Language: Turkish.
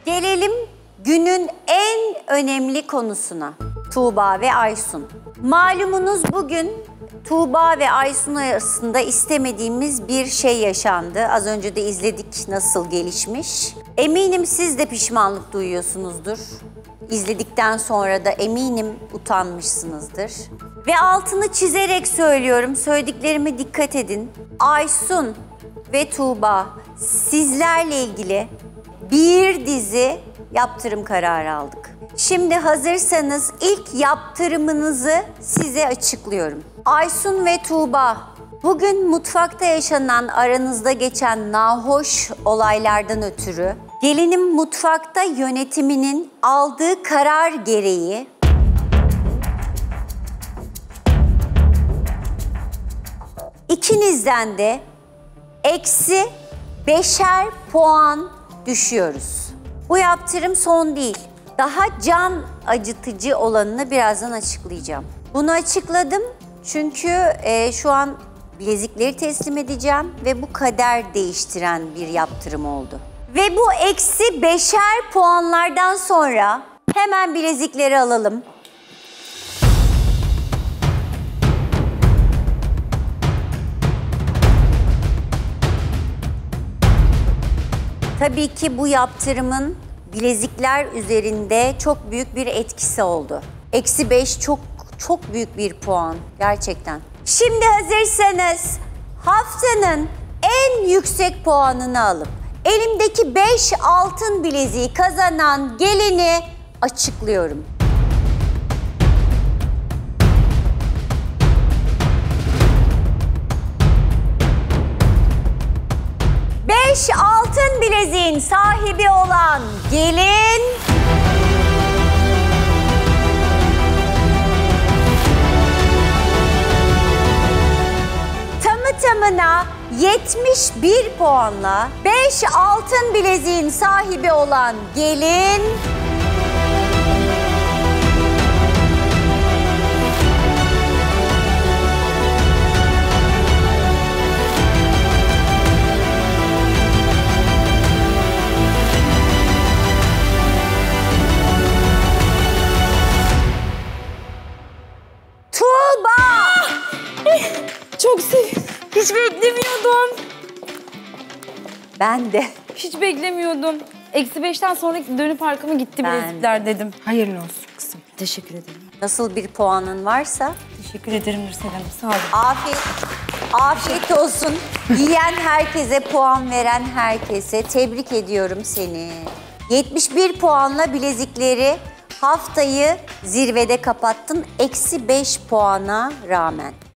Gelelim günün en önemli konusuna. Tuğba ve Aysun. Malumunuz bugün Tuğba ve Aysun arasında istemediğimiz bir şey yaşandı. Az önce de izledik nasıl gelişmiş. Eminim siz de pişmanlık duyuyorsunuzdur. İzledikten sonra da eminim utanmışsınızdır. Ve altını çizerek söylüyorum, söylediklerime dikkat edin. Aysun ve Tuğba, sizlerle ilgili bir dizi yaptırım kararı aldık. Şimdi hazırsanız ilk yaptırımınızı size açıklıyorum. Aysun ve Tuğba, bugün mutfakta yaşanan aranızda geçen nahoş olaylardan ötürü gelinin mutfakta yönetiminin aldığı karar gereği ikinizden de eksi 5'er puan düşüyoruz. Bu yaptırım son değil. Daha can acıtıcı olanını birazdan açıklayacağım. Bunu açıkladım çünkü şu an bilezikleri teslim edeceğim ve bu kader değiştiren bir yaptırım oldu. Ve bu eksi 5'er puanlardan sonra hemen bilezikleri alalım. Tabii ki bu yaptırımın bilezikler üzerinde çok büyük bir etkisi oldu. Eksi 5 çok büyük bir puan gerçekten. Şimdi hazırsanız haftanın en yüksek puanını alıp elimdeki 5 altın bileziği kazanan gelini açıklıyorum. Beş altın bileziğin sahibi olan gelin tamına 71 puanla 5 altın bileziğin sahibi olan gelin Çok sevindim. Hiç beklemiyordum. Ben de. Hiç beklemiyordum. Eksi 5'ten sonra dönüp arkama gitti bilezikler dedim. Hayırlı olsun kızım. Teşekkür ederim. Nasıl bir puanın varsa. Teşekkür ederim Nursel Hanım. Sağ olun. Afiyet olsun. Yiyen herkese, puan veren herkese tebrik ediyorum seni. 71 puanla bilezikleri haftayı zirvede kapattın. Eksi 5 puana rağmen.